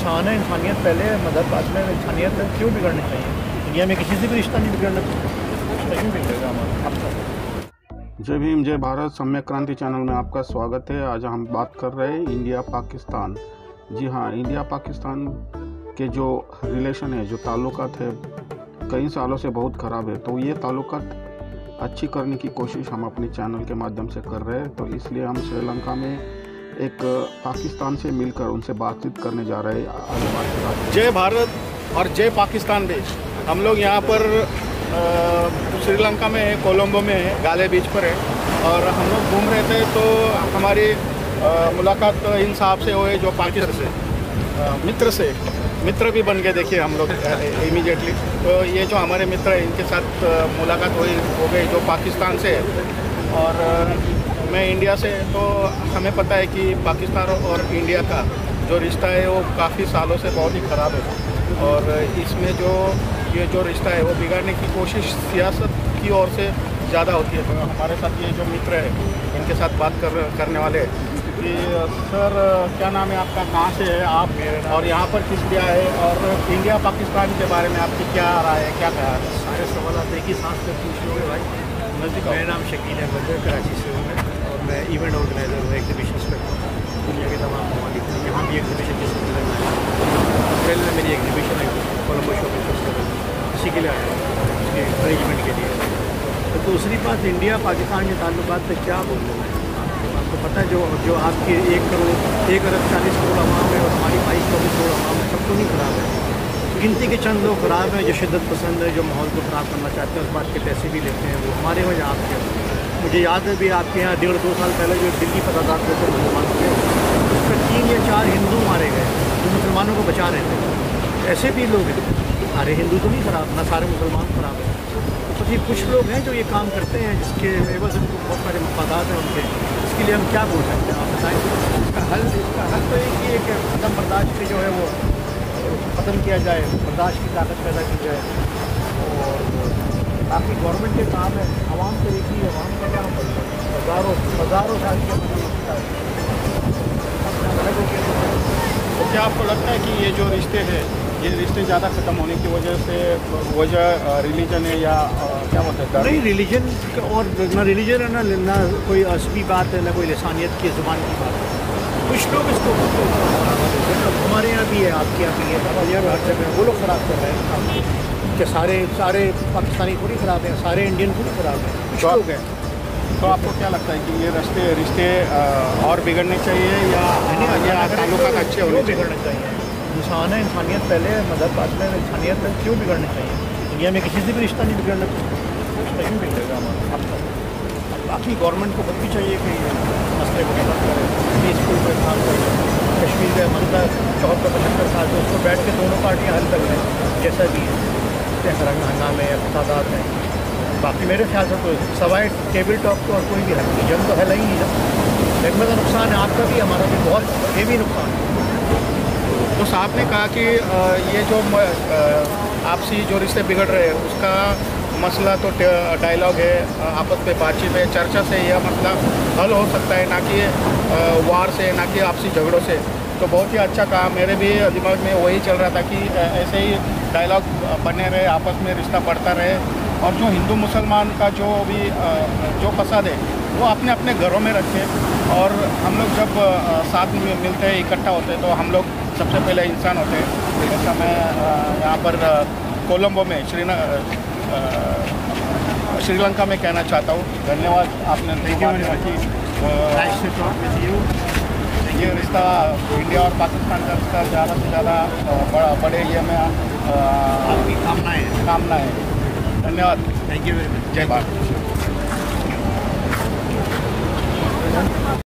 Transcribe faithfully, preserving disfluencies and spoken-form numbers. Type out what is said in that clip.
इंसान है, इंसानियत पहले, मदद बाद में। इंसानियत क्यों बिगड़नी चाहिए? दुनिया में किसी से भी रिश्ता नहीं बिगड़ना चाहिए, क्यों बिगड़ेगा हमारा? आपका जय भीम जय भारत सम्यक क्रांति चैनल में आपका स्वागत है। आज हम बात कर रहे हैं इंडिया पाकिस्तान। जी हाँ, इंडिया पाकिस्तान के जो रिलेशन है, जो ताल्लुकात है, कई सालों से बहुत ख़राब है। तो ये ताल्लुकात अच्छी करने की कोशिश हम अपने चैनल के माध्यम से कर रहे हैं। तो इसलिए हम श्रीलंका में एक पाकिस्तान से मिलकर उनसे बातचीत करने जा रहे हैं। आगे बात करें। जय भारत और जय पाकिस्तान देश। हम लोग यहाँ पर श्रीलंका में, कोलंबो में, गाले बीच पर है और हम लोग घूम रहे थे। तो हमारी आ, मुलाकात इन साहब से हुए जो पाकिस्तान से आ, मित्र से मित्र भी बन गए। देखिए हम लोग इमीडिएटली, तो ये जो हमारे मित्र हैं इनके साथ आ, मुलाकात हुई हो गई जो पाकिस्तान से है और आ, मैं इंडिया से। तो हमें पता है कि पाकिस्तान और इंडिया का जो रिश्ता है वो काफ़ी सालों से बहुत ही ख़राब है और इसमें जो ये जो रिश्ता है वो बिगाड़ने की कोशिश सियासत की ओर से ज़्यादा होती है। तो हमारे साथ ये जो मित्र है इनके साथ बात कर करने वाले कि सर क्या नाम है आपका, कहाँ से है आप और यहाँ पर किस लिए आए और इंडिया पाकिस्तान के बारे में आपकी क्या राय है, क्या ख्याल है? सारे सवाल आप एक ही सांस से पूछ लोगे भाई। मेरा नाम शकील है, मैं कराची से हूँ मैं और मैं इवेंट ऑर्गेनाइज़र हूँ, एग्जीबिशन करता हूँ दुनिया के तमाम ममालिक में। यहाँ भी एग्जीबिशन की सिलसिले में आया हूँ। अप्रैल में मेरी एग्जीबिशन आई कोलंबो शॉपिंग फेस्टिवल, इसी के लिए आया हूँ, उसके अरेंजमेंट के लिए। तो दूसरी बात, इंडिया पाकिस्तान के ताल्लुकात पर क्या बोलूँ मैं? आपको पता है जो जो आपके एक करोड़ एक अरब चालीस करोड़ अवाम है और हमारी बाईस चौबीस करोड़ अवाम है, सबको नहीं ख़राब है। गिनती के चंद लोग ख़राब हैं जो शिद्दत पसंद है, जो माहौल को ख़राब करना चाहते हैं, उस बात के पैसे भी लेते हैं। वो हमारे वजह आपके, मुझे याद है भी आपके यहाँ डेढ़ दो साल पहले जो दिल्ली फसादात हुए थे मुसलमान के, उसमें तीन या चार हिंदू मारे गए जो मुसलमानों को बचा रहे थे। ऐसे भी लोग हैं, सारे हिंदू तो नहीं ख़राब, ना सारे मुसलमान ख़राब हैं। तो ये कुछ लोग हैं जो ये काम करते हैं जिसके एवज उनको बहुत सारे मफादात हैं उनके। इसके लिए हम क्या बोल सकते हैं, आप बताएँ? इसका हल इसका हल तो एक ही है कि कदम बर्दाश्त के जो है वो ख़त्म किया जाए, बर्दाश्त की ताकत पैदा की जाए। और बाकी गवर्नमेंट के काम है, आवाम तो एक ही है, आवाम का काम है। हज़ारों हज़ारों साल के अलग हो गया। तो क्या आपको लगता है कि ये जो रिश्ते हैं, ये रिश्ते ज़्यादा ख़त्म होने की वजह से वजह रिलीजन है या क्या बोलते हैं? नहीं, रिलीजन और ना रिलीजन है, ना ना कोई असली बात है, ना कोई लिसानियत की ज़ुबान की बात है। कुछ लोग इसको हमारे यहाँ भी है, आपके यहाँ भी है, हमारे यहाँ हर जगह वो लोग ख़राब कर रहे हैं कि सारे सारे पाकिस्तानी थोड़ी ख़राब हैं, सारे इंडियन थोड़ी ख़राब हैं, कुछ लोग हैं। तो आपको क्या लगता है कि ये रिश्ते रिश्ते और बिगड़ने चाहिए या या ताल्लुकात अच्छे होने बिगड़ने चाहिए? इंसान है, इंसानियत पहले, मदद बाद में। इंसानियत क्यों बिगड़नी चाहिए? दुनिया में किसी से भी रिश्ता नहीं बिगड़ना चाहिए, रिश्ता क्यों बिगड़ेगा हमारा? आपका बाकी गवर्नमेंट को खुद भी चाहिए कि मसले को हल करें, पीसफुल पे काम करें। कश्मीर का मसला चौहत्तर पचहत्तर साल से उसको बैठ के दोनों पार्टियाँ हल कर लें, जैसा भी है, हंगामे या फसादात हैं। बाकी मेरे ख्याल से तो सवाए टेबल टॉप को और कोई भी हल नहीं, जंग तो है ही नहीं ना। एक मतलब नुकसान है आपका भी, हमारा भी बहुत हेवी नुकसान है। तो साहब ने कहा कि ये जो आपसी जो रिश्ते बिगड़ रहे हैं उसका मसला तो डायलॉग है, आपस में बातचीत है, चर्चा से यह मसला हल हो सकता है, ना कि वार से, ना कि आपसी झगड़ों से। तो बहुत ही अच्छा कहा, मेरे भी दिमाग में वही चल रहा था कि ऐसे ही डायलॉग बने रहे, आपस में रिश्ता बढ़ता रहे और जो हिंदू मुसलमान का जो भी जो फसाद है वो अपने अपने घरों में रखें। और हम लोग जब साथ में मिलते हैं, इकट्ठा होते हैं, तो हम लोग सबसे पहले इंसान होते हैं। जैसा मैं यहाँ पर कोलंबो में श्री श्रीलंका में कहना चाहता हूँ। धन्यवाद, आपने रखी। ये रिश्ता इंडिया और पाकिस्तान का रिश्ता ज़्यादा से ज़्यादा बड़ा बढ़े, ये मैं आपकी कामना है कामना है। धन्यवाद, थैंक यू वेरी मच। जय भारत।